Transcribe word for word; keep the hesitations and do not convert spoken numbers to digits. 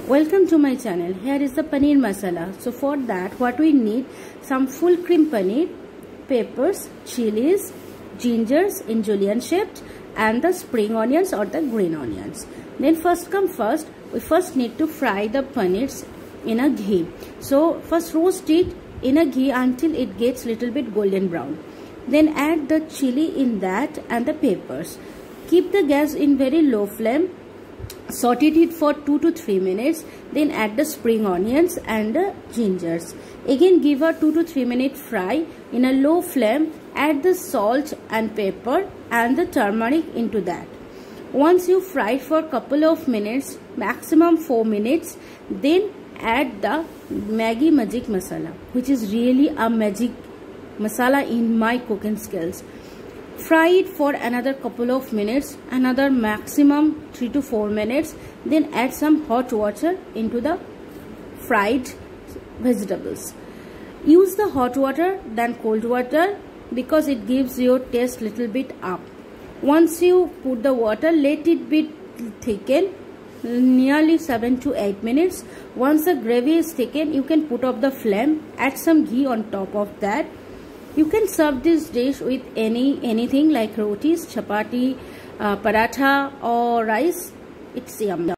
Welcome to my channel. Here is the paneer masala. So for that what we need, some full cream paneer, peppers, chilies, gingers in julienne shaped, and the spring onions or the green onions. Then first come first, we first need to fry the paneers in a ghee. So first roast it in a ghee until it gets little bit golden brown. Then add the chili in that and the peppers. Keep the gas in very low flame. Saute it for two to three minutes. Then add the spring onions and the gingers. Again give a two to three minute fry in a low flame. Add the salt and pepper and the turmeric into that. Once you fry for a couple of minutes, maximum four minutes, then add the Maggi Magic Masala, which is really a magic masala in my cooking skills. Fry it for another couple of minutes, another maximum three to four minutes. Then add some hot water into the fried vegetables. Use the hot water than cold water because it gives your taste little bit up. Once you put the water, let it be thicken nearly seven to eight minutes. Once the gravy is thickened, you can put off the flame, add some ghee on top of that. You can serve this dish with any anything like rotis, chapati, uh, paratha or rice. It's yummy.